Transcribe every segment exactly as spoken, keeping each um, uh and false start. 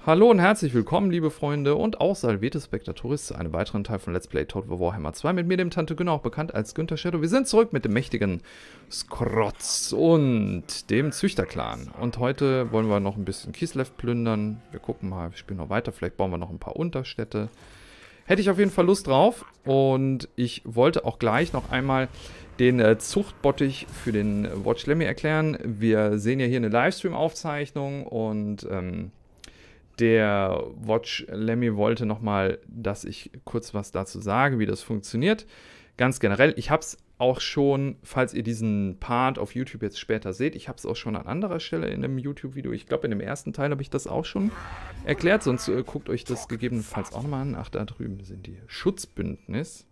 Hallo und herzlich willkommen, liebe Freunde und auch Salvete Spectatoris zu einem weiteren Teil von Let's Play Total War Warhammer zwei mit mir, dem Tante Günner, auch bekannt als Günther Shadow. Wir sind zurück mit dem mächtigen Skrotz und dem Züchterclan. Und heute wollen wir noch ein bisschen Kislev plündern. Wir gucken mal, wir spielen noch weiter, vielleicht bauen wir noch ein paar Unterstädte. Hätte ich auf jeden Fall Lust drauf. Und ich wollte auch gleich noch einmal den äh, Zuchtbottich für den Watch Lemmy erklären. Wir sehen ja hier eine Livestream-Aufzeichnung und ähm, der Watch Lemmy wollte nochmal, dass ich kurz was dazu sage, wie das funktioniert. Ganz generell, ich habe es auch schon, falls ihr diesen Part auf YouTube jetzt später seht, ich habe es auch schon an anderer Stelle in einem YouTube-Video, ich glaube in dem ersten Teil habe ich das auch schon erklärt, sonst äh, guckt euch das gegebenenfalls auch nochmal an. Ach, da drüben sind die Schutzbündnis.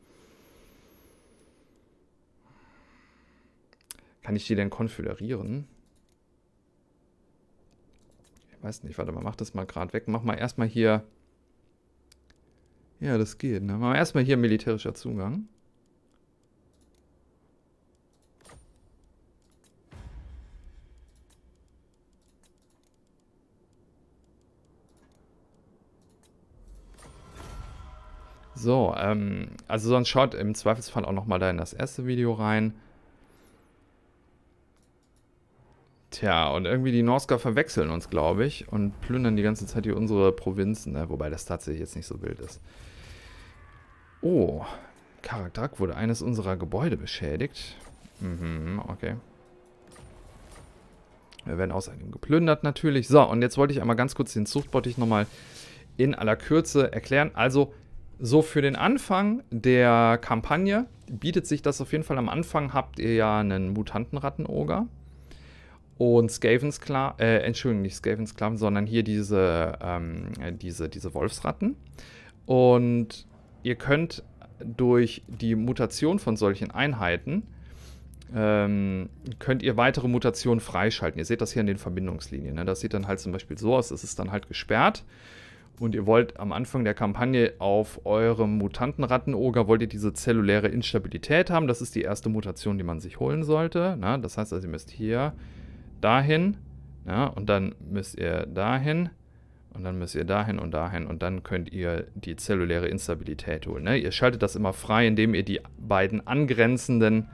Kann ich die denn konföderieren? Ich weiß nicht, warte mal, mach das mal gerade weg. Mach mal erstmal hier. Ja, das geht, ne? Machen wir erstmal hier militärischer Zugang. So, ähm, also sonst schaut im Zweifelsfall auch nochmal da in das erste Video rein. Tja, und irgendwie die Norsca verwechseln uns, glaube ich, und plündern die ganze Zeit hier unsere Provinzen, ne? Wobei das tatsächlich jetzt nicht so wild ist. Oh, Karakterak wurde eines unserer Gebäude beschädigt. Mhm, okay. Wir werden außerdem geplündert natürlich. So, und jetzt wollte ich einmal ganz kurz den Zuchtbottich nochmal in aller Kürze erklären. Also, so für den Anfang der Kampagne bietet sich das auf jeden Fall. Am Anfang habt ihr ja einen Mutantenrattenoger. Und Skavensklaven, äh, Entschuldigung, nicht Skavensklaven, sondern hier diese, ähm, diese, diese Wolfsratten. Und ihr könnt durch die Mutation von solchen Einheiten, ähm, könnt ihr weitere Mutationen freischalten. Ihr seht das hier in den Verbindungslinien, ne? Das sieht dann halt zum Beispiel so aus, es ist dann halt gesperrt. Und ihr wollt am Anfang der Kampagne auf eurem Mutantenrattenoger, wollt ihr diese zelluläre Instabilität haben. Das ist die erste Mutation, die man sich holen sollte, ne? Das heißt also, ihr müsst hier dahin, ja, und dann müsst ihr dahin und dann müsst ihr dahin und dahin und dann könnt ihr die zelluläre Instabilität holen. Ne? Ihr schaltet das immer frei, indem ihr die beiden angrenzenden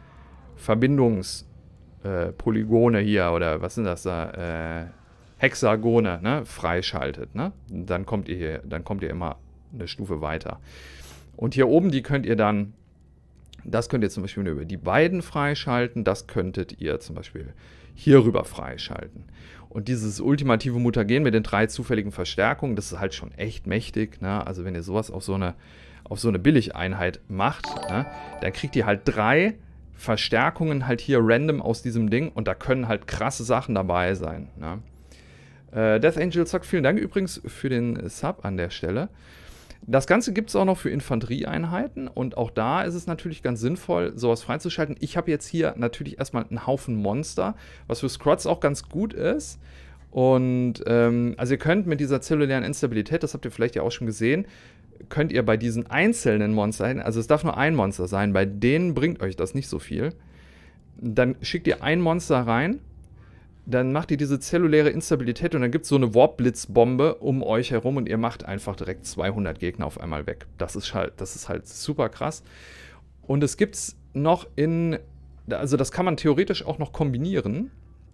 Verbindungspolygone äh, hier, oder was sind das da, äh, Hexagone, ne, freischaltet. Ne? Dann kommt ihr hier, dann kommt ihr immer eine Stufe weiter. Und hier oben, die könnt ihr dann, das könnt ihr zum Beispiel über die beiden freischalten, das könntet ihr zum Beispiel hierüber freischalten. Und dieses ultimative Mutagen mit den drei zufälligen Verstärkungen, das ist halt schon echt mächtig. Ne? Also wenn ihr sowas auf so eine, auf so eine Billigeinheit macht, ne, dann kriegt ihr halt drei Verstärkungen halt hier random aus diesem Ding und da können halt krasse Sachen dabei sein. Ne? Äh, Death Angel sagt, vielen Dank übrigens für den Sub an der Stelle. Das Ganze gibt es auch noch für Infanterieeinheiten und auch da ist es natürlich ganz sinnvoll, sowas freizuschalten. Ich habe jetzt hier natürlich erstmal einen Haufen Monster, was für Skrotz auch ganz gut ist. Und ähm, also ihr könnt mit dieser zellulären Instabilität, das habt ihr vielleicht ja auch schon gesehen, könnt ihr bei diesen einzelnen Monstern, also es darf nur ein Monster sein, bei denen bringt euch das nicht so viel. Dann schickt ihr ein Monster rein. Dann macht ihr diese zelluläre Instabilität und dann gibt es so eine Warp-Blitzbombe um euch herum und ihr macht einfach direkt zweihundert Gegner auf einmal weg. Das ist halt, das ist halt super krass. Und es gibt es noch in, also das kann man theoretisch auch noch kombinieren.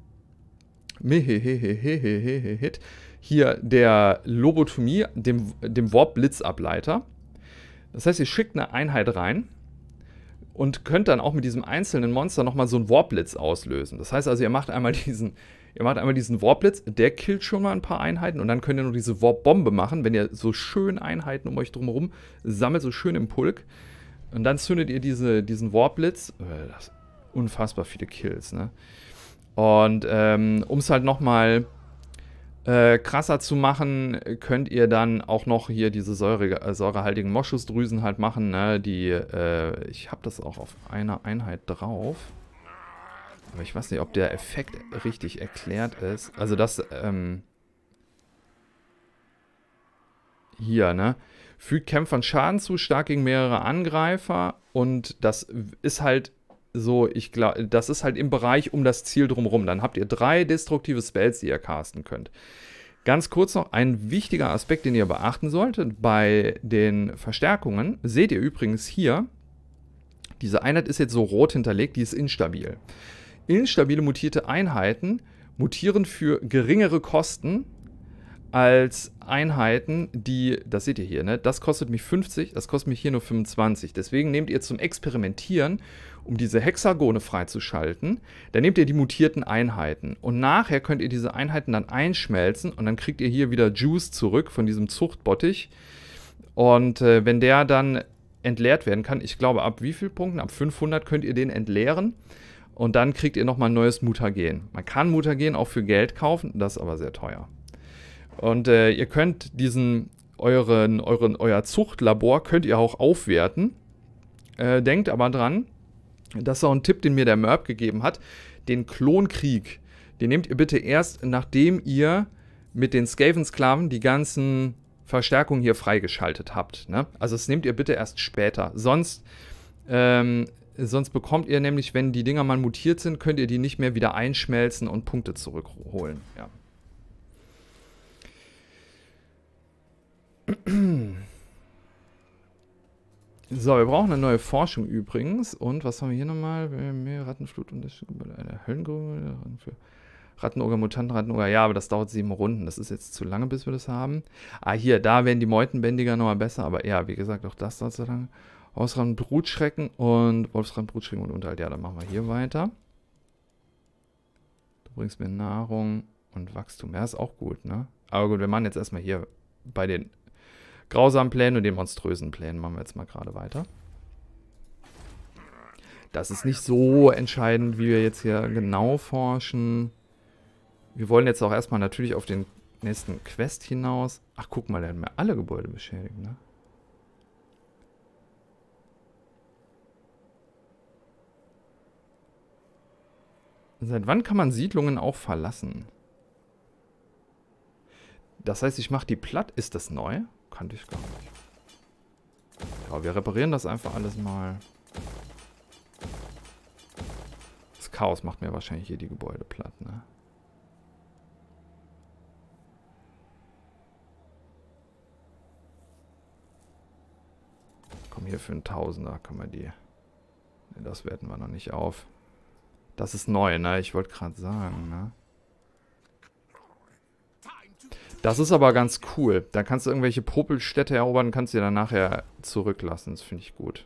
Hier der Lobotomie, dem, dem Warp-Blitzableiter. Das heißt, ihr schickt eine Einheit rein und könnt dann auch mit diesem einzelnen Monster nochmal so einen Warp-Blitz auslösen. Das heißt also, ihr macht einmal diesen, ihr macht einmal diesen Warp-Blitz, der killt schon mal ein paar Einheiten und dann könnt ihr noch diese Warp-Bombe machen, wenn ihr so schön Einheiten um euch drumherum sammelt, so schön im Pulk. Und dann zündet ihr diese, diesen Warp-Blitz. Das sind unfassbar viele Kills, ne? Und ähm, um es halt nochmal Äh, krasser zu machen, könnt ihr dann auch noch hier diese Säure, äh, säurehaltigen Moschusdrüsen halt machen, ne? Die, äh, ich habe das auch auf einer Einheit drauf. Aber ich weiß nicht, ob der Effekt richtig erklärt ist. Also das, ähm, hier, ne? Fügt Kämpfern Schaden zu, stark gegen mehrere Angreifer. Und das ist halt so, ich glaube, das ist halt im Bereich um das Ziel drumherum. Dann habt ihr drei destruktive Spells, die ihr casten könnt. Ganz kurz noch ein wichtiger Aspekt, den ihr beachten solltet bei den Verstärkungen. Seht ihr übrigens hier, diese Einheit ist jetzt so rot hinterlegt, die ist instabil. Instabile mutierte Einheiten mutieren für geringere Kosten als Einheiten, die, das seht ihr hier, ne? Das kostet mich fünfzig, das kostet mich hier nur fünfundzwanzig. Deswegen nehmt ihr zum Experimentieren, um diese Hexagone freizuschalten, dann nehmt ihr die mutierten Einheiten. Und nachher könnt ihr diese Einheiten dann einschmelzen und dann kriegt ihr hier wieder Juice zurück von diesem Zuchtbottich. Und äh, wenn der dann entleert werden kann, ich glaube ab wie viel Punkten? Ab fünfhundert könnt ihr den entleeren. Und dann kriegt ihr nochmal ein neues Mutagen. Man kann Mutagen auch für Geld kaufen, das ist aber sehr teuer. Und äh, ihr könnt diesen, euren, euren, euer Zuchtlabor könnt ihr auch aufwerten. Äh, denkt aber dran, das ist auch ein Tipp, den mir der Merp gegeben hat, den Klonkrieg, den nehmt ihr bitte erst, nachdem ihr mit den Skaven-Sklaven die ganzen Verstärkungen hier freigeschaltet habt. Ne? Also das nehmt ihr bitte erst später. Sonst, ähm, sonst bekommt ihr nämlich, wenn die Dinger mal mutiert sind, könnt ihr die nicht mehr wieder einschmelzen und Punkte zurückholen. Ja. So, wir brauchen eine neue Forschung übrigens. Und was haben wir hier nochmal? Mehr Rattenflut und eine Höllengrube. Rattenoger, Mutanten, Rattenoger. Ja, aber das dauert sieben Runden. Das ist jetzt zu lange, bis wir das haben. Ah, hier, da werden die Meutenbändiger nochmal besser. Aber ja, wie gesagt, auch das dauert so lange. Hausrand, Brutschrecken und Wolfsrand, Brutschrecken und Unterhalt. Ja, dann machen wir hier weiter. Du bringst mir Nahrung und Wachstum. Ja, ist auch gut, ne? Aber gut, wir machen jetzt erstmal hier bei den grausamen Plänen und den monströsen Plänen machen wir jetzt mal gerade weiter. Das ist nicht so entscheidend, wie wir jetzt hier genau forschen. Wir wollen jetzt auch erstmal natürlich auf den nächsten Quest hinaus. Ach, guck mal, der hat mir alle Gebäude beschädigt, ne? Seit wann kann man Siedlungen auch verlassen? Das heißt, ich mache die platt. Ist das neu? Kannte ich gar nicht. Ja, wir reparieren das einfach alles mal. Das Chaos macht mir wahrscheinlich hier die Gebäude platt, ne? Komm, hier für einen Tausender kann man die... Ne, das werten wir noch nicht auf. Das ist neu, ne? Ich wollte gerade sagen, ne? Das ist aber ganz cool. Da kannst du irgendwelche Popelstädte erobern und kannst sie dann nachher zurücklassen. Das finde ich gut.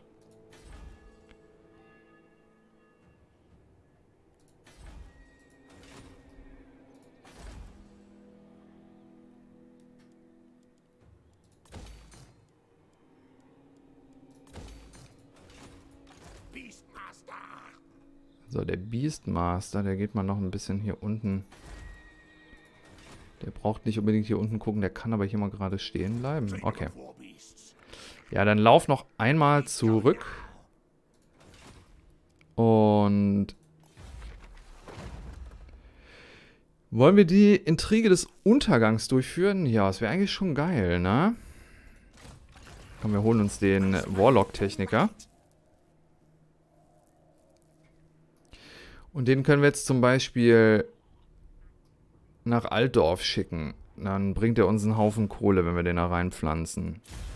So, der Beastmaster, der geht mal noch ein bisschen hier unten. Der braucht nicht unbedingt hier unten gucken, der kann aber hier mal gerade stehen bleiben. Okay. Ja, dann lauf noch einmal zurück. Und wollen wir die Intrige des Untergangs durchführen? Ja, das wäre eigentlich schon geil, ne? Komm, wir holen uns den Warlock-Techniker. Und den können wir jetzt zum Beispiel nach Altdorf schicken. Dann bringt er uns einen Haufen Kohle, wenn wir den da reinpflanzen.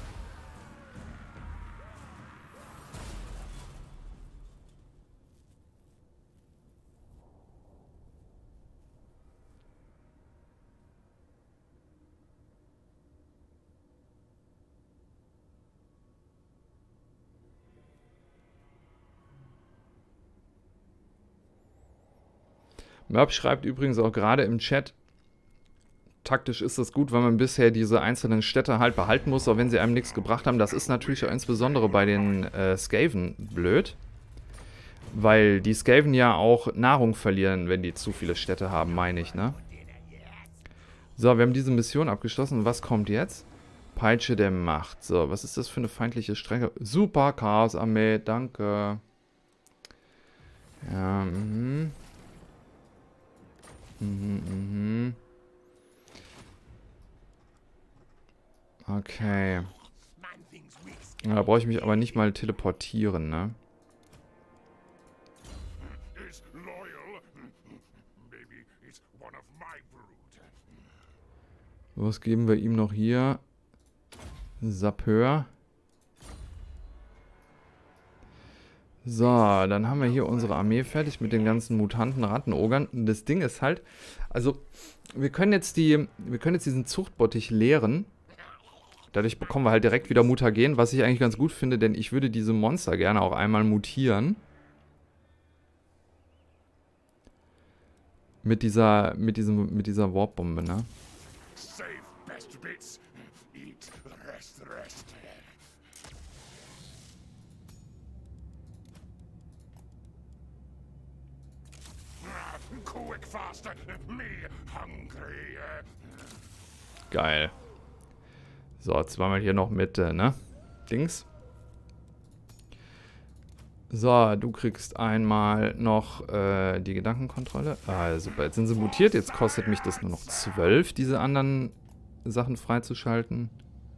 Merp schreibt übrigens auch gerade im Chat, taktisch ist das gut, weil man bisher diese einzelnen Städte halt behalten muss, auch wenn sie einem nichts gebracht haben. Das ist natürlich auch insbesondere bei den äh, Skaven blöd, weil die Skaven ja auch Nahrung verlieren, wenn die zu viele Städte haben, meine ich, ne? So, wir haben diese Mission abgeschlossen. Was kommt jetzt? Peitsche der Macht. So, was ist das für eine feindliche Strecke? Super, Chaos-Armee, danke. Ja, mhm. Mhm, mhm. Okay. Ja, da brauche ich mich aber nicht mal teleportieren, ne? Was geben wir ihm noch hier? Sapeur. So, dann haben wir hier unsere Armee fertig mit den ganzen Mutanten, Rattenogern. Das Ding ist halt, also wir können jetzt die, wir können jetzt diesen Zuchtbottich leeren. Dadurch bekommen wir halt direkt wieder Mutagen, was ich eigentlich ganz gut finde, denn ich würde diese Monster gerne auch einmal mutieren. Mit dieser, mit diesem, mit dieser Warp-Bombe, ne? Geil. So, zweimal hier noch mit, äh, ne? Dings. So, du kriegst einmal noch äh, die Gedankenkontrolle. Ah, super. Jetzt sind sie mutiert. Jetzt kostet mich das nur noch zwölf, diese anderen Sachen freizuschalten.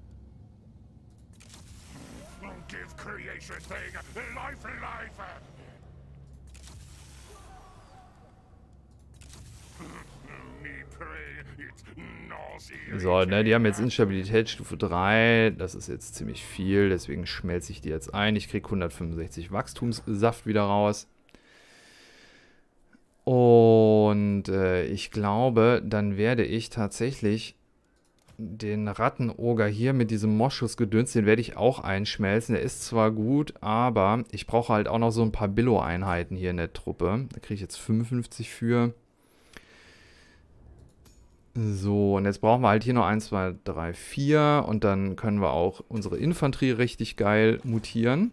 So, ne, die haben jetzt Instabilitätsstufe drei. Das ist jetzt ziemlich viel, deswegen schmelze ich die jetzt ein. Ich kriege hundertfünfundsechzig Wachstumssaft wieder raus. Und äh, ich glaube, dann werde ich tatsächlich den Rattenoger hier mit diesem Moschusgedöns, den werde ich auch einschmelzen. Der ist zwar gut, aber ich brauche halt auch noch so ein paar Billo-Einheiten hier in der Truppe. Da kriege ich jetzt fünfundfünfzig für. So, und jetzt brauchen wir halt hier noch eins, zwei, drei, vier und dann können wir auch unsere Infanterie richtig geil mutieren.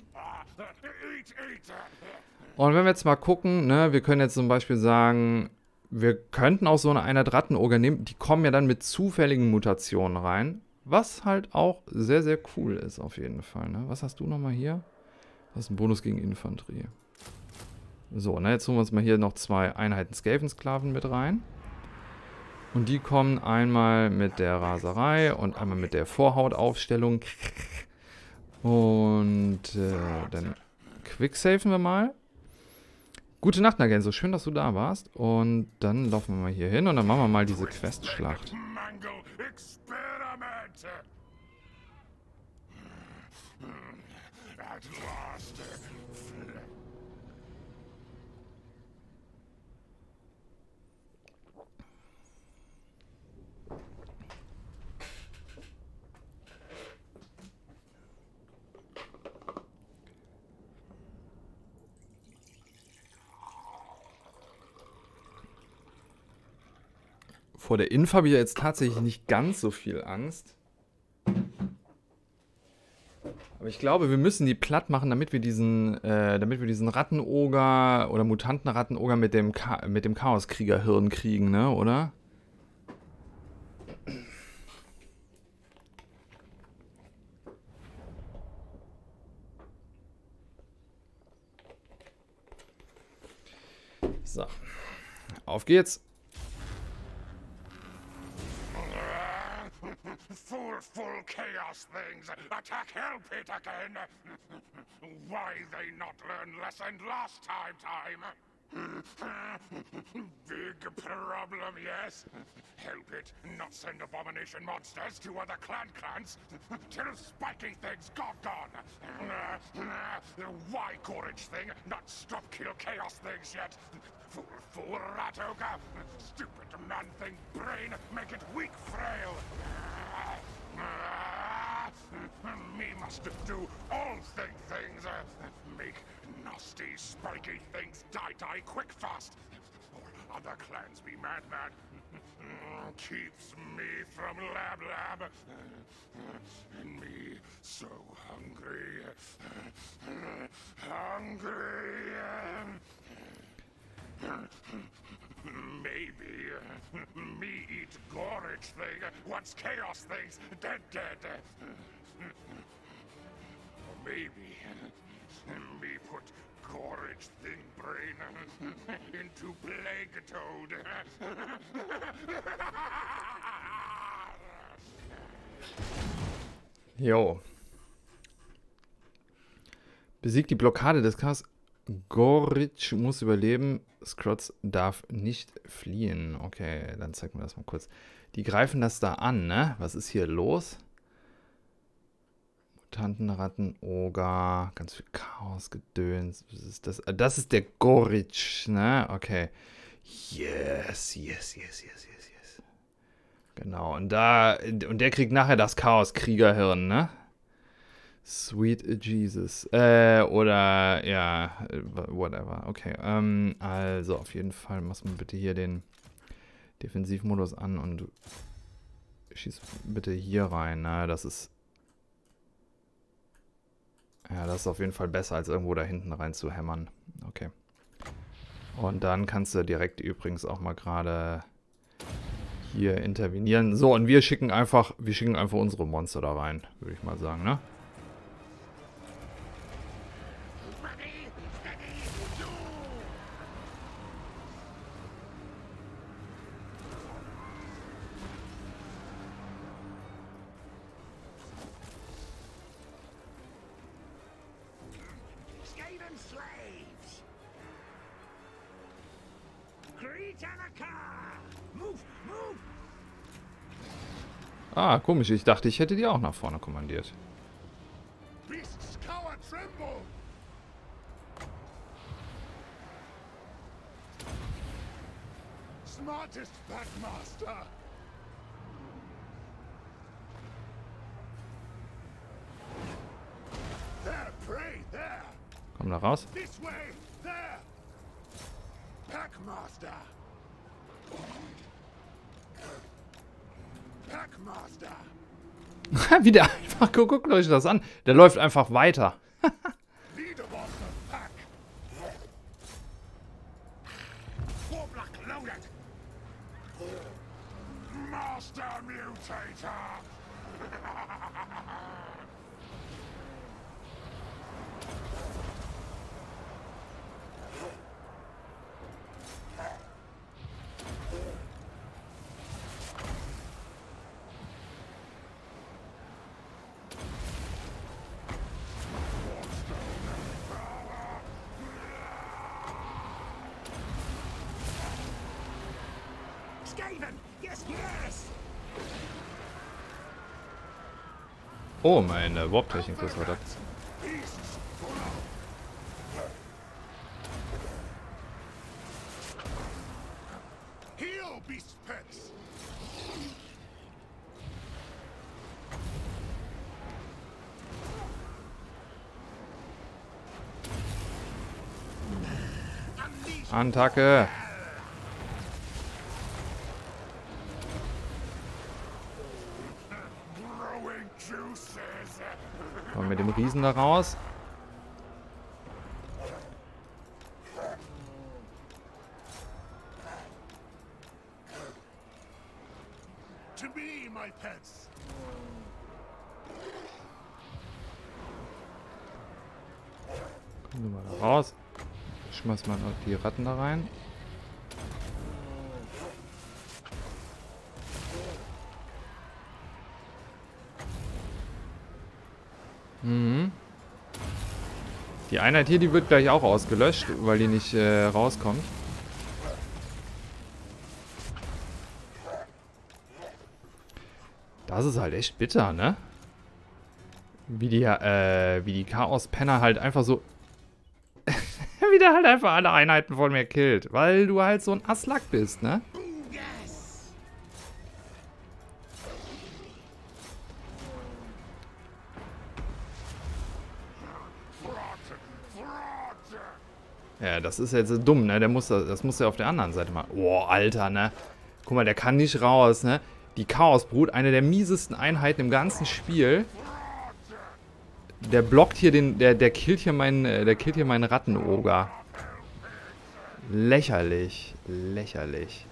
Und wenn wir jetzt mal gucken, ne, wir können jetzt zum Beispiel sagen, wir könnten auch so eine Einheit Rattenoger nehmen, die kommen ja dann mit zufälligen Mutationen rein, was halt auch sehr, sehr cool ist auf jeden Fall. Ne? Was hast du nochmal hier? Das ist ein Bonus gegen Infanterie. So, ne, jetzt holen wir uns mal hier noch zwei Einheiten Skavensklaven mit rein. Und die kommen einmal mit der Raserei und einmal mit der Vorhautaufstellung. Und äh, dann quicksafen wir mal. Gute Nacht, Nagenso. Schön, dass du da warst. Und dann laufen wir mal hier hin und dann machen wir mal diese Questschlacht. Vor der Inf habe ich ja jetzt tatsächlich nicht ganz so viel Angst. Aber ich glaube, wir müssen die platt machen, damit wir diesen, äh, damit wir diesen Rattenoger oder Mutanten-Rattenoger mit dem, Ka mit dem Chaoskrieger-Hirn kriegen, ne, oder? So. Auf geht's. Full, full chaos things attack Hellpit again. Why they not learn lesson last time, time? Big problem, yes? Hellpit not send abomination monsters to other clan clans till spiky things got gone. Why Gorage thing not stop kill chaos things yet? Fool, fool rat ogre. Stupid man thing brain make it weak frail. Me must do all thing things. Make nasty spiky things die die quick fast. Or other clans be mad mad. Keeps me from lab lab. And me so hungry. Hungry. Maybe uh, me eat Gorage thing once Chaos thing's dead dead. Or maybe uh, me put Gorage thing brain into Plague Toad. Jo. Besiegt die Blockade des Chaos. Gorage muss überleben. Scrotz darf nicht fliehen. Okay, dann zeigen wir das mal kurz. Die greifen das da an, ne? Was ist hier los? Mutanten, Ratten, Oger, ganz viel Chaos, Gedöns. Was ist das? Das ist der Goritsch, ne? Okay. Yes, yes, yes, yes, yes, yes. Genau, und da, und der kriegt nachher das Chaos-Kriegerhirn, ne? Sweet Jesus. Äh, oder, ja, whatever. Okay, ähm, also auf jeden Fall machst du bitte hier den Defensivmodus an und schieß bitte hier rein, ne? Das ist, ja, das ist auf jeden Fall besser, als irgendwo da hinten rein zu hämmern. Okay. Und dann kannst du direkt übrigens auch mal gerade hier intervenieren. So, und wir schicken einfach, wir schicken einfach unsere Monster da rein, würde ich mal sagen, ne? Ah, komisch. Ich dachte, ich hätte die auch nach vorne kommandiert. Beasts cower tremble. Smartest Packmaster. There, pray, there. Komm da raus. This way, there. Packmaster. Packmaster. Wie der einfach, guckt euch das an. Der läuft einfach weiter. Leader of the pack. Warblock loaded. Master Mutator. Oh, meine Warp-Technik, das war das. Attacke! Kommen wir mit dem Riesen da raus. To me, my pets. Kommen wir mal da raus. Schmeiß mal noch die Ratten da rein. Mhm. Die Einheit hier, die wird gleich auch ausgelöscht, weil die nicht äh, rauskommt. Das ist halt echt bitter, ne? Wie die, äh, wie die Chaos-Penner halt einfach so... wie der halt einfach alle Einheiten von mir killt. Weil du halt so ein Aslak bist, ne? Ja, das ist jetzt dumm, ne? Der muss das, das muss ja auf der anderen Seite mal. Boah, Alter, ne? Guck mal, der kann nicht raus, ne? Die Chaosbrut, eine der miesesten Einheiten im ganzen Spiel. Der blockt hier den, der, der killt hier meinen, der killt hier meinen Rattenoger. Lächerlich, lächerlich.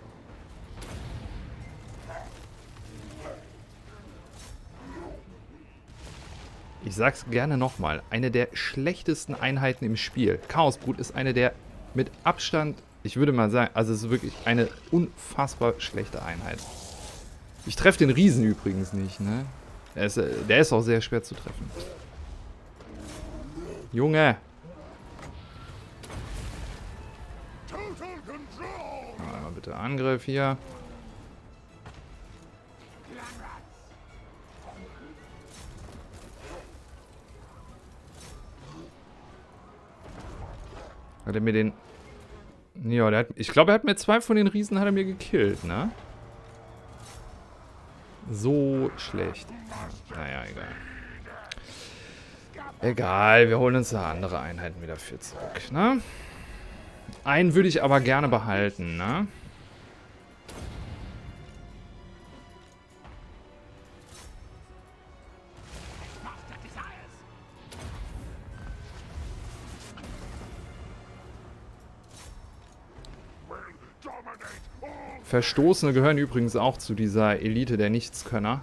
Ich sag's gerne nochmal, eine der schlechtesten Einheiten im Spiel. Chaosbrut ist eine der mit Abstand, ich würde mal sagen, also es ist wirklich eine unfassbar schlechte Einheit. Ich treffe den Riesen übrigens nicht, ne? Der ist, der ist auch sehr schwer zu treffen. Junge! Einmal bitte Angriff hier. Hat er mir den... Ja, der hat... Ich glaube, er hat mir zwei von den Riesen hat er mir gekillt, ne? So schlecht. Naja, egal. Egal, wir holen uns da andere Einheiten wieder für zurück, ne? Einen würde ich aber gerne behalten, ne? Verstoßene gehören übrigens auch zu dieser Elite der Nichtskönner.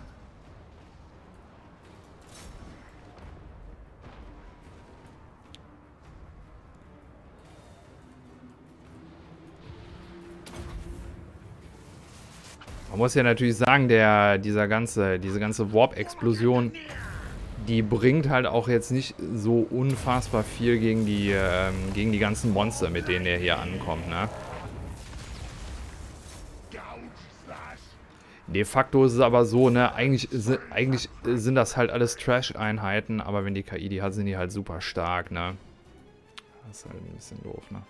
Man muss ja natürlich sagen, der, dieser ganze, diese ganze Warp-Explosion, die bringt halt auch jetzt nicht so unfassbar viel gegen die, ähm, gegen die ganzen Monster, mit denen er hier ankommt, ne? De facto ist es aber so, ne, eigentlich, eigentlich sind das halt alles Trash-Einheiten, aber wenn die K I die hat, sind die halt super stark, ne? Das ist halt ein bisschen doof, ne?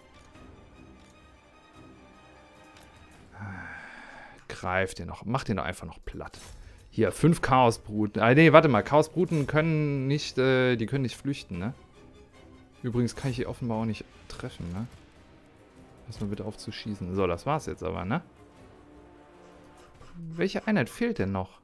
Greift den noch, macht den doch einfach noch platt. Hier, fünf Chaosbruten. Ah, nee, warte mal, Chaosbruten können nicht, äh, die können nicht flüchten, ne? Übrigens kann ich hier offenbar auch nicht treffen, ne? Lass mal bitte auf zu schießen. So, das war's jetzt aber, ne? Welche Einheit fehlt denn noch?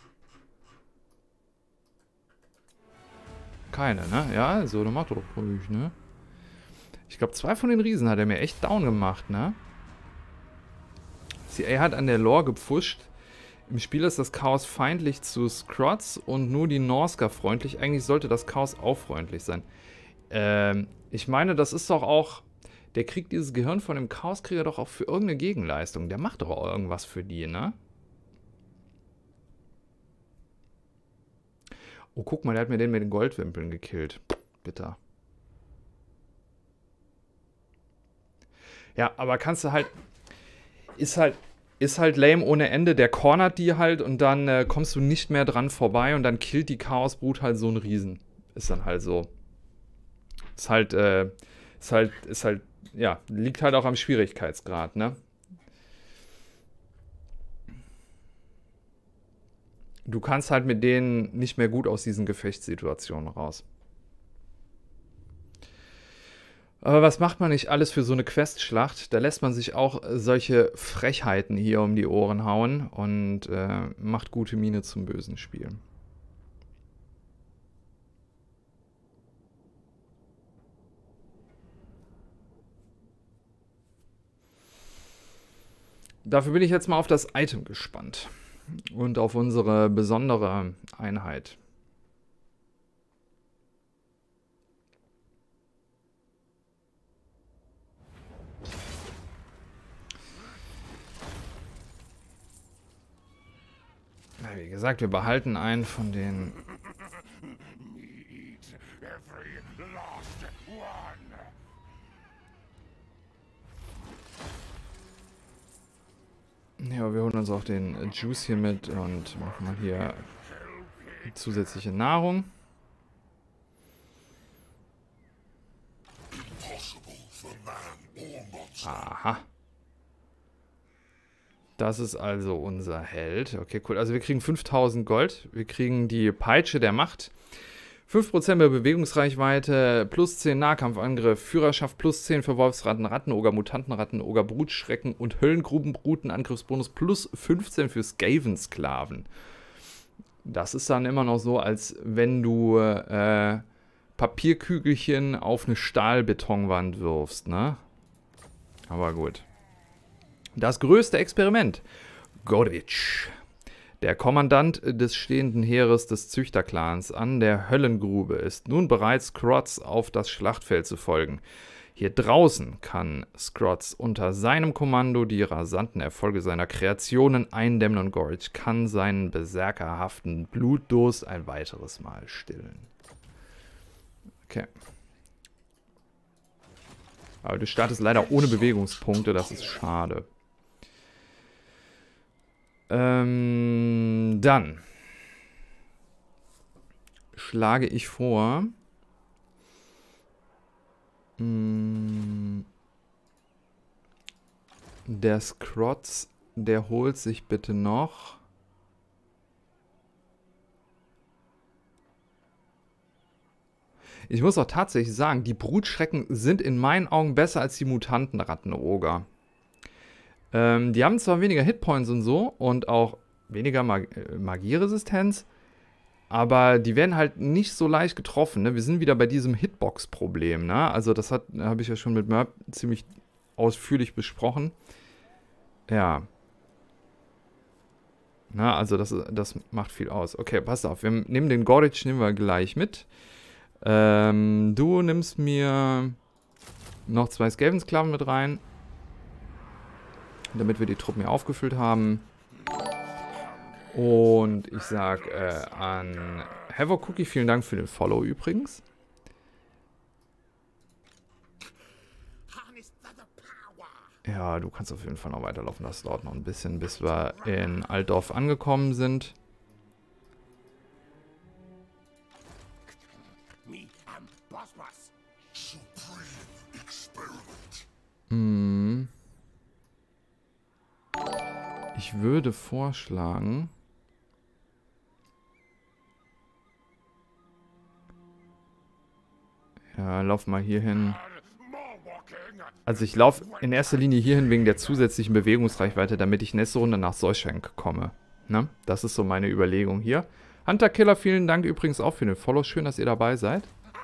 Keine, ne? Ja, also, dann macht er doch ruhig, ne? Ich glaube, zwei von den Riesen hat er mir echt down gemacht, ne? C A hat an der Lore gepfuscht. Im Spiel ist das Chaos feindlich zu Scrots und nur die Norsca freundlich. Eigentlich sollte das Chaos auch freundlich sein. Ähm, ich meine, das ist doch auch... Der kriegt dieses Gehirn von dem Chaoskrieger doch auch für irgendeine Gegenleistung. Der macht doch auch irgendwas für die, ne? Oh, guck mal, der hat mir den mit den Goldwimpeln gekillt. Bitter. Ja, aber kannst du halt... Ist halt... Ist halt lame ohne Ende, der cornert die halt und dann äh, kommst du nicht mehr dran vorbei und dann killt die Chaosbrut halt so einen Riesen. Ist dann halt so. Ist halt, äh, ist halt, ist halt, ja, liegt halt auch am Schwierigkeitsgrad, ne? Du kannst halt mit denen nicht mehr gut aus diesen Gefechtssituationen raus. Aber was macht man nicht alles für so eine Questschlacht? Da lässt man sich auch solche Frechheiten hier um die Ohren hauen und äh, macht gute Miene zum bösen Spiel. Dafür bin ich jetzt mal auf das Item gespannt und auf unsere besondere Einheit. Wie gesagt, wir behalten einen von den... Ja, wir holen uns auch den Juice hier mit und machen mal hier zusätzliche Nahrung. Aha. Das ist also unser Held. Okay, cool. Also wir kriegen fünftausend Gold. Wir kriegen die Peitsche der Macht. fünf Prozent mehr Bewegungsreichweite, plus zehn Nahkampfangriff, Führerschaft plus zehn für Wolfsratten, Rattenoger, Mutantenratten, Oger, Brutschrecken und Höllengrubenbruten, Angriffsbonus plus fünfzehn für Skavensklaven. Das ist dann immer noch so, als wenn du äh, Papierkügelchen auf eine Stahlbetonwand wirfst, ne? Aber gut. Das größte Experiment. Gorich, der Kommandant des stehenden Heeres des Züchterclans an der Höllengrube, ist nun bereit, Scrots auf das Schlachtfeld zu folgen. Hier draußen kann Scrots unter seinem Kommando die rasanten Erfolge seiner Kreationen eindämmen und Gorich kann seinen berserkerhaften Blutdurst ein weiteres Mal stillen. Okay. Aber du startest leider ohne Bewegungspunkte, das ist schade. Ähm, dann schlage ich vor, mh, der Scrotz, der holt sich bitte noch Ich muss auch tatsächlich sagen, die Brutschrecken sind in meinen Augen besser als die Mutantenrattenoger. Ähm, die haben zwar weniger Hitpoints und so und auch weniger Mag Magieresistenz, aber die werden halt nicht so leicht getroffen. Ne? Wir sind wieder bei diesem Hitbox-Problem. Ne? Also das habe ich ja schon mit Merp ziemlich ausführlich besprochen. Ja. Na, also das, das macht viel aus. Okay, pass auf. Wir nehmen den Gorich nehmen wir gleich mit. Ähm, du nimmst mir noch zwei Skavensklaven mit rein. Damit wir die Truppen hier aufgefüllt haben. Und ich sag äh, an Havoc Cookie vielen Dank für den Follow übrigens. Ja, du kannst auf jeden Fall noch weiterlaufen. Das dauert noch ein bisschen, bis wir in Altdorf angekommen sind. Hm. Ich würde vorschlagen... Ja, lauf mal hier hin. Also ich laufe in erster Linie hierhin wegen der zusätzlichen Bewegungsreichweite, damit ich nächste Runde nach Seuschenk komme. Ne? Das ist so meine Überlegung hier. Hunter-Killer, vielen Dank übrigens auch für den Follow. Schön, dass ihr dabei seid.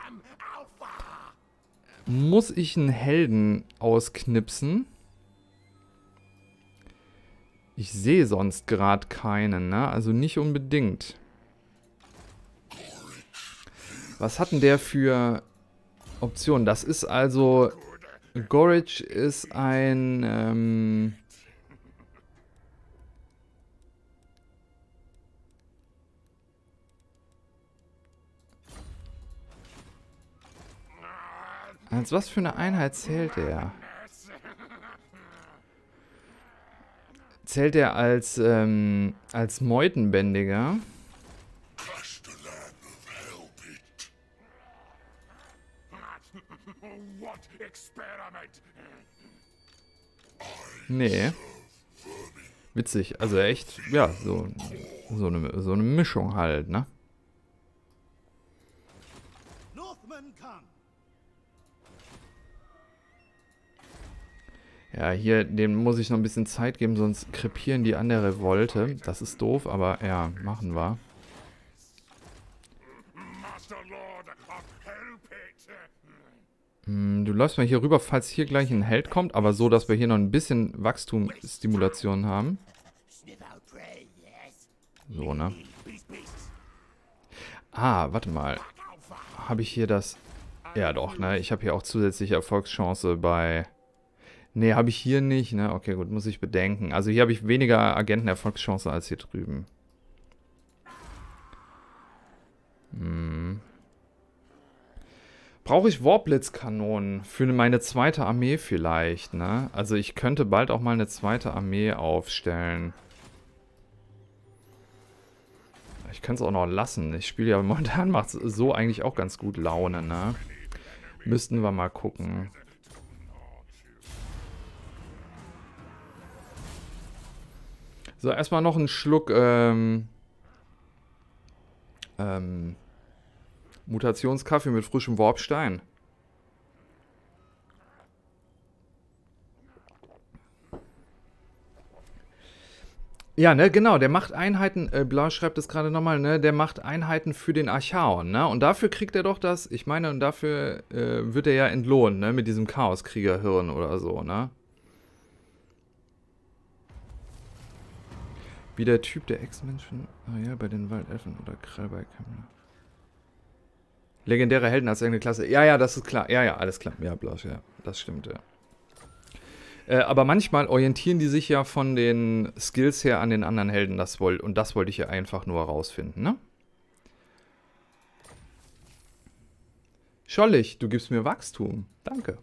Muss ich einen Helden ausknipsen? Ich sehe sonst gerade keinen, ne? Also nicht unbedingt. Was hat denn der für Optionen? Das ist also... Gorich ist ein... Ähm, als was für eine Einheit zählt er? Zählt er als, ähm, als Meutenbändiger? Nee. Witzig. Also echt, ja, so, so, eine, so eine Mischung halt, ne? Ja, hier, dem muss ich noch ein bisschen Zeit geben, sonst krepieren die an der Revolte. Das ist doof, aber ja, machen wir. Hm, du läufst mal hier rüber, falls hier gleich ein Held kommt, aber so, dass wir hier noch ein bisschen Wachstumsstimulation haben. So, ne? Ah, warte mal. Habe ich hier das... Ja doch, ne? Ich habe hier auch zusätzliche Erfolgschance bei... Ne, habe ich hier nicht, ne? Okay, gut, muss ich bedenken. Also hier habe ich weniger Agentenerfolgschance als hier drüben. Hm. Brauche ich Warblitzkanonen für meine zweite Armee vielleicht, ne? Also ich könnte bald auch mal eine zweite Armee aufstellen. Ich könnte es auch noch lassen. Ich spiele ja momentan, macht es so eigentlich auch ganz gut Laune, ne? Müssten wir mal gucken. So, erstmal noch einen Schluck ähm, ähm, Mutationskaffee mit frischem Warpstein. Ja, ne, genau, der macht Einheiten, äh, Blau schreibt es gerade nochmal, ne, der macht Einheiten für den Archaon, ne, und dafür kriegt er doch das, ich meine, und dafür äh, wird er ja entlohnt, ne, mit diesem Chaoskriegerhirn oder so, ne. Wie der Typ der Ex-Menschen, ah ja, bei den Waldelfen oder Krallbeikämmler. Legendäre Helden als eigene Klasse, ja, ja, das ist klar, ja, ja, alles klar, ja, Blau, ja, das stimmt, ja. Äh, aber manchmal orientieren die sich ja von den Skills her an den anderen Helden. Das wollt, und das wollte ich ja einfach nur herausfinden, ne? Schollig, du gibst mir Wachstum. Danke.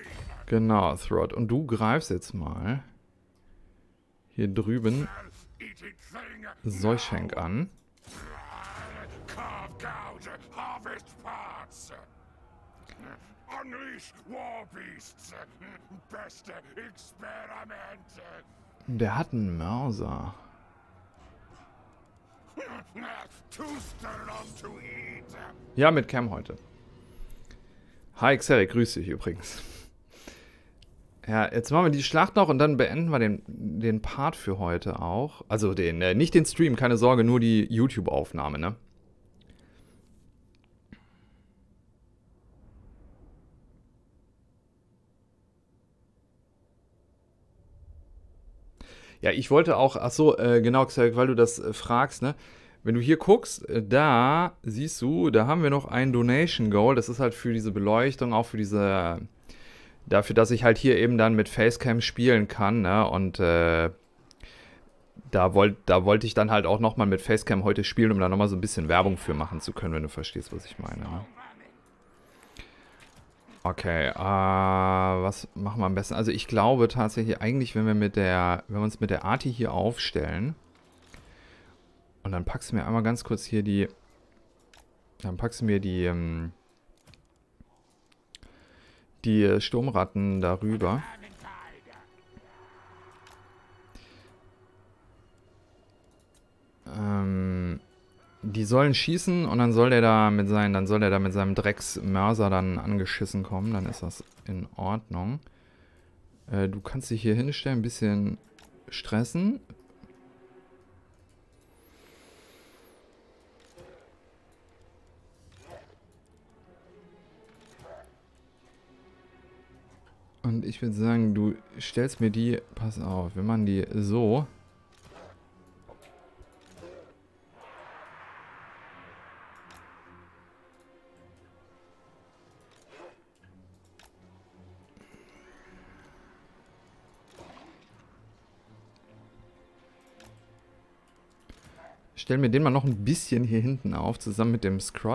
Genau, Throt. Und du greifst jetzt mal hier drüben Seuchenk an. Der hat einen Mörser. Ja, mit Cam heute. Hi Xeric, grüß dich übrigens. Ja, jetzt machen wir die Schlacht noch und dann beenden wir den, den Part für heute auch. Also den, äh, nicht den Stream, keine Sorge, nur die YouTube-Aufnahme, ne? Ja, ich wollte auch, ach so, äh, genau, Xeric, weil du das äh, fragst, ne? Wenn du hier guckst, äh, da siehst du, da haben wir noch ein Donation Goal. Das ist halt für diese Beleuchtung, auch für diese... Dafür, dass ich halt hier eben dann mit Facecam spielen kann, ne? Und äh, da wollte da wollt ich dann halt auch nochmal mit Facecam heute spielen, um da nochmal so ein bisschen Werbung für machen zu können, wenn du verstehst, was ich meine. Ne? Okay, äh, was machen wir am besten? Also ich glaube tatsächlich eigentlich, wenn wir mit der, wenn wir uns mit der Arti hier aufstellen und dann packst du mir einmal ganz kurz hier die, dann packst du mir die, ähm, die Sturmratten darüber. Ähm, die sollen schießen und dann soll der da mit seinen, dann soll der da mit seinem Drecksmörser dann angeschissen kommen. Dann ist das in Ordnung. Äh, du kannst dich hier hinstellen, ein bisschen stressen. Und ich würde sagen, du stellst mir die, pass auf, wir machen die so. Stell mir den mal noch ein bisschen hier hinten auf, zusammen mit dem Scrot.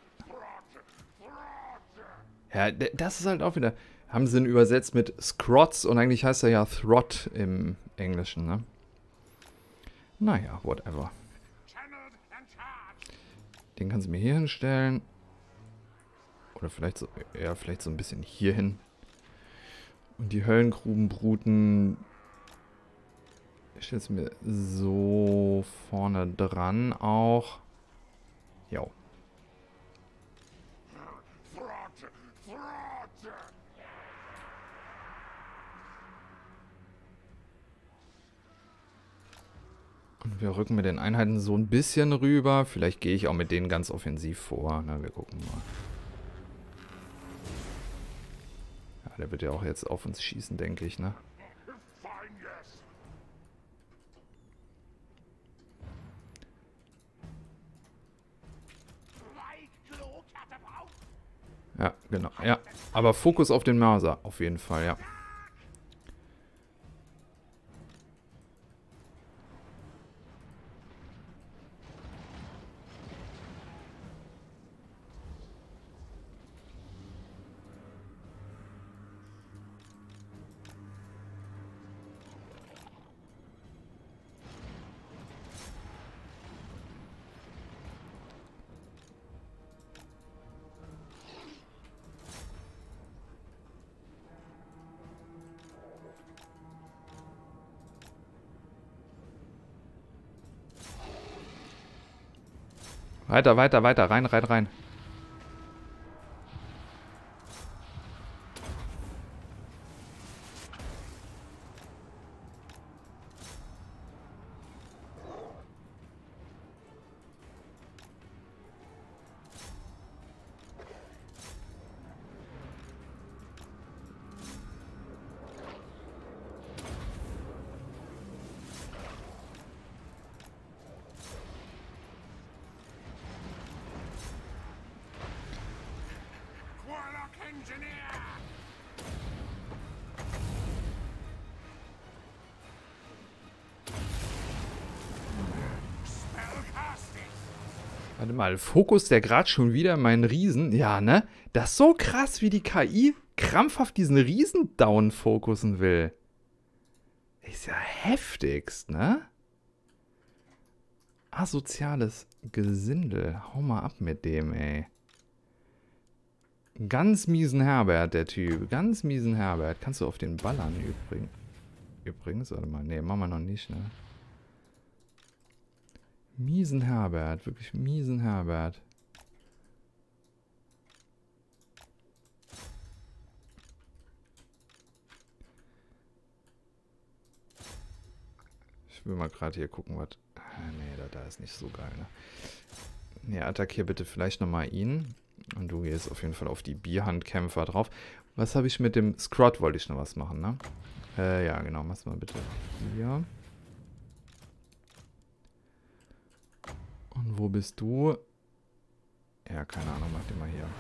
Ja, das ist halt auch wieder... Haben sie ihn übersetzt mit Scrots und eigentlich heißt er ja Throt im Englischen, ne? Naja, whatever. Den kannst du mir hier hinstellen. Oder vielleicht so, ja, vielleicht so ein bisschen hier hin. Und die Höllengrubenbruten... Ich stelle es mir so vorne dran auch. Jo. Und wir rücken mit den Einheiten so ein bisschen rüber. Vielleicht gehe ich auch mit denen ganz offensiv vor. Na, wir gucken mal. Ja, der wird ja auch jetzt auf uns schießen, denke ich, ne? Ja, genau. Ja, aber Fokus auf den Mörser, auf jeden Fall, ja. Weiter, weiter, weiter. Rein, rein, rein. Warte mal, Fokus der gerade schon wieder meinen Riesen. Ja, ne? Das ist so krass, wie die K I krampfhaft diesen Riesen down fokussen will. Ist ja heftigst, ne? Asoziales Gesindel. Hau mal ab mit dem, ey. Ganz miesen Herbert, der Typ. Ganz miesen Herbert. Kannst du auf den ballern übrigens? Übrigens, warte mal. Ne, machen wir noch nicht, ne? Miesen Herbert. Wirklich miesen Herbert. Ich will mal gerade hier gucken, was... Nee, da, da ist nicht so geil, ne? Ne, attackier bitte vielleicht nochmal ihn. Und du gehst auf jeden Fall auf die Bierhandkämpfer drauf. Was habe ich mit dem Scrot? Wollte ich noch was machen, ne? Äh, ja, genau. Mach's mal bitte hier. Und wo bist du? Ja, keine Ahnung. Mach den mal hier.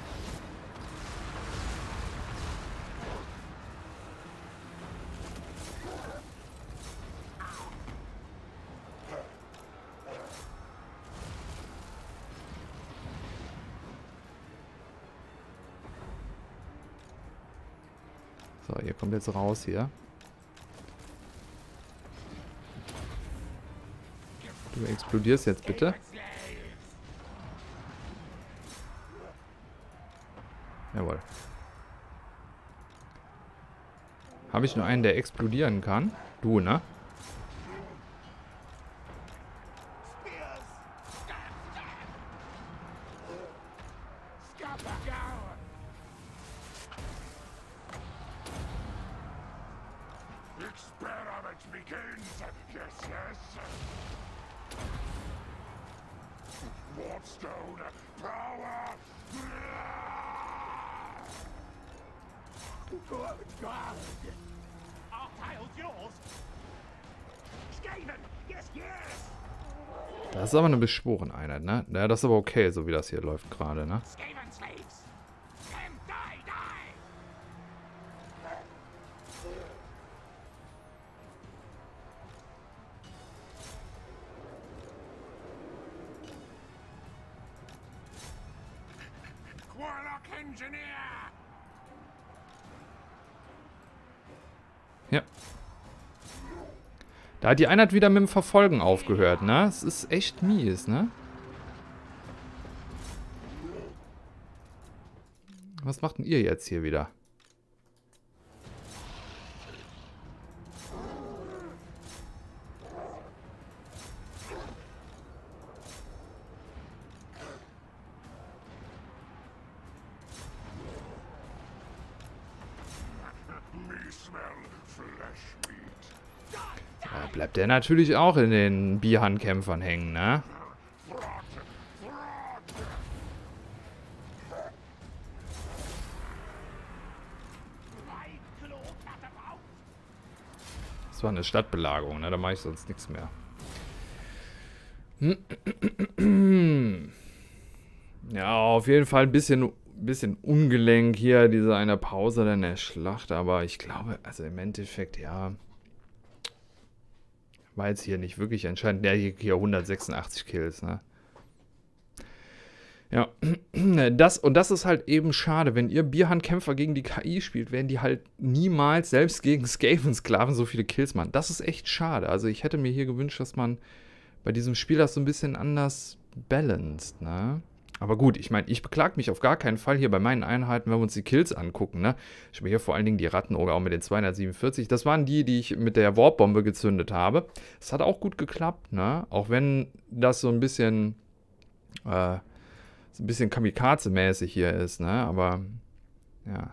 So, ihr kommt jetzt raus hier. Du explodierst jetzt bitte. Jawohl. Habe ich nur einen, der explodieren kann? Du, ne? Das ist aber eine Beschworeneinheit, ne? Ja, das ist aber okay, so wie das hier läuft gerade, ne? Ja. Da hat die Einheit wieder mit dem Verfolgen aufgehört, ne? Es ist echt mies, ne? Was macht denn ihr jetzt hier wieder? Da bleibt der natürlich auch in den Bierhandkämpfern hängen, ne? Das war eine Stadtbelagerung, ne? Da mache ich sonst nichts mehr. Ja, auf jeden Fall ein bisschen, bisschen ungelenk hier, diese eine Pause in der Schlacht. Aber ich glaube, also im Endeffekt, ja, war jetzt hier nicht wirklich entscheidend. Der hier, hier hundertsechsundachtzig Kills, ne? Ja, das, und das ist halt eben schade. Wenn ihr Bierhandkämpfer gegen die K I spielt, werden die halt niemals selbst gegen Skaven-Sklaven so viele Kills machen. Das ist echt schade. Also ich hätte mir hier gewünscht, dass man bei diesem Spiel das so ein bisschen anders balanced, ne? Aber gut, ich meine, ich beklag mich auf gar keinen Fall hier bei meinen Einheiten, wenn wir uns die Kills angucken, ne? Ich habe hier vor allen Dingen die Rattenoger auch mit den zweihundertsiebenundvierzig. Das waren die, die ich mit der Warp-Bombe gezündet habe. Das hat auch gut geklappt, ne? Auch wenn das so ein bisschen, äh, so ein bisschen Kamikaze-mäßig hier ist, ne? Aber, ja.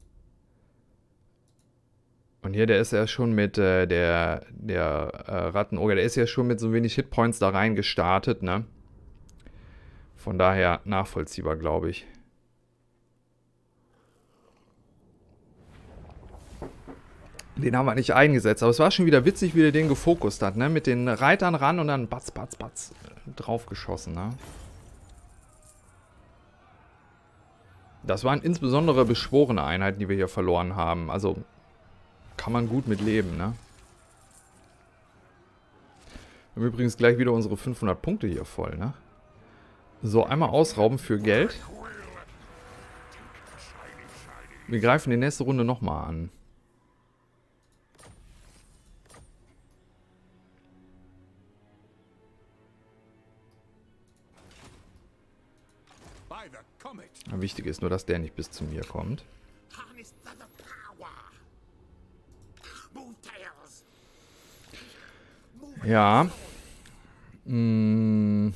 Und hier, der ist ja schon mit äh, der, der äh, Rattenoger, der ist ja schon mit so wenig Hitpoints da rein gestartet, ne? Von daher nachvollziehbar, glaube ich. Den haben wir nicht eingesetzt, aber es war schon wieder witzig, wie der den gefokust hat, ne? Mit den Reitern ran und dann batz, batz, batz draufgeschossen, ne? Das waren insbesondere beschworene Einheiten, die wir hier verloren haben. Also kann man gut mit leben, ne? Wir haben übrigens gleich wieder unsere fünfhundert Punkte hier voll, ne? So, einmal ausrauben für Geld. wir greifen die nächste Runde nochmal an. Wichtig ist nur, dass der nicht bis zu mir kommt. Ja. Hm.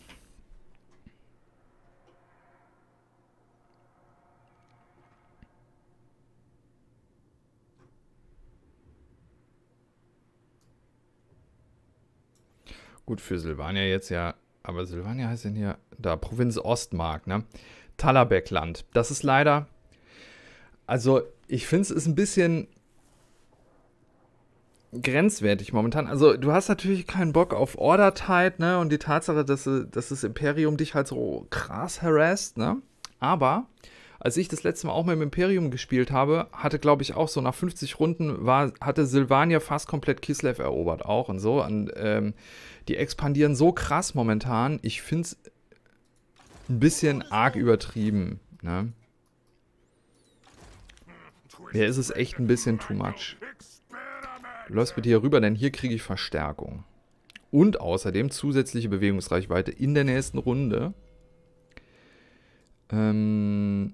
Gut, für Sylvania jetzt ja, aber Sylvania heißt denn hier, da, Provinz Ostmark, ne? Talabekland. Das ist leider, also ich finde es ist ein bisschen grenzwertig momentan. Also du hast natürlich keinen Bock auf Order Tide, ne? Und die Tatsache, dass, dass das Imperium dich halt so krass harasst, ne? Aber als ich das letzte Mal auch mit dem Imperium gespielt habe, hatte, glaube ich, auch so nach fünfzig Runden, war, hatte Sylvania fast komplett Kislev erobert auch und so. Und ähm, die expandieren so krass momentan. Ich finde es ein bisschen arg übertrieben, ne? Hier ist es echt ein bisschen too much. Du läufst bitte hier rüber, denn hier kriege ich Verstärkung. Und außerdem zusätzliche Bewegungsreichweite in der nächsten Runde. Ähm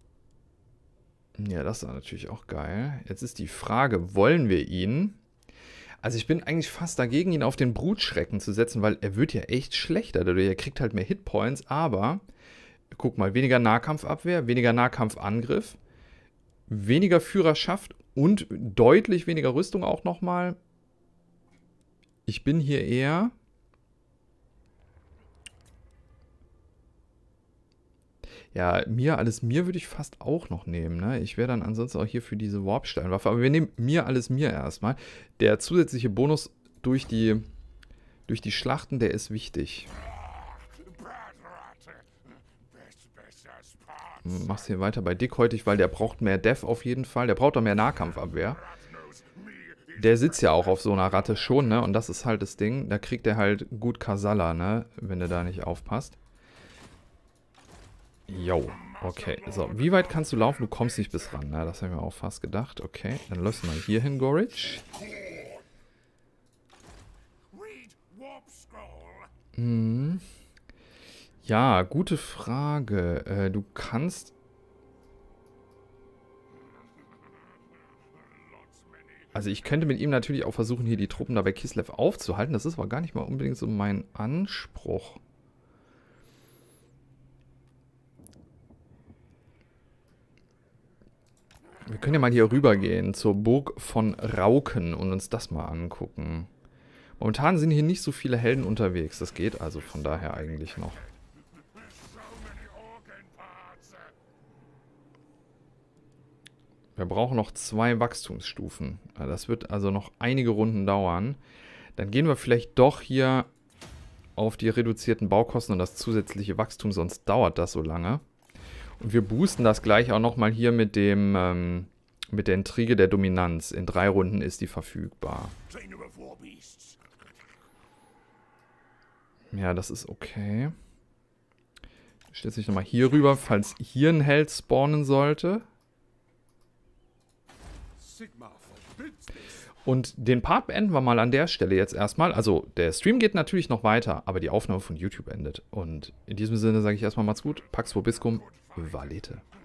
ja, das ist natürlich auch geil. Jetzt ist die Frage, wollen wir ihn? Also ich bin eigentlich fast dagegen, ihn auf den Brutschrecken zu setzen, weil er wird ja echt schlechter dadurch. Er kriegt halt mehr Hitpoints, aber guck mal, weniger Nahkampfabwehr, weniger Nahkampfangriff, weniger Führerschaft und deutlich weniger Rüstung auch nochmal. Ich bin hier eher... Ja, mir, alles mir würde ich fast auch noch nehmen, ne? Ich wäre dann ansonsten auch hier für diese Warpsteinwaffe. Aber wir nehmen mir, alles mir erstmal. Der zusätzliche Bonus durch die, durch die Schlachten, der ist wichtig. Machst hier weiter bei dickhäutig, weil der braucht mehr Def auf jeden Fall. Der braucht auch mehr Nahkampfabwehr. Der sitzt ja auch auf so einer Ratte schon, ne? Und das ist halt das Ding. Da kriegt er halt gut Kasala, ne? Wenn er da nicht aufpasst. Jo, okay. So, wie weit kannst du laufen? Du kommst nicht bis ran, ne? Das habe ich mir auch fast gedacht. Okay, dann läufst du mal hier hin, Gorich. Hm. Ja, gute Frage. Äh, du kannst... Also ich könnte mit ihm natürlich auch versuchen, hier die Truppen da bei Kislev aufzuhalten. Das ist aber gar nicht mal unbedingt so mein Anspruch. Wir können ja mal hier rüber gehen zur Burg von Rauken und uns das mal angucken. Momentan sind hier nicht so viele Helden unterwegs. Das geht also von daher eigentlich noch. Wir brauchen noch zwei Wachstumsstufen. Das wird also noch einige Runden dauern. Dann gehen wir vielleicht doch hier auf die reduzierten Baukosten und das zusätzliche Wachstum, sonst dauert das so lange. Und wir boosten das gleich auch nochmal hier mit dem ähm, mit der Intrige der Dominanz. In drei Runden ist die verfügbar. Ja, das ist okay. Stellt sich nochmal hier rüber, falls hier ein Held spawnen sollte. Und den Part beenden wir mal an der Stelle jetzt erstmal. Also der Stream geht natürlich noch weiter, aber die Aufnahme von YouTube endet. Und in diesem Sinne sage ich erstmal macht's gut. Pax Vobiscum, Valete.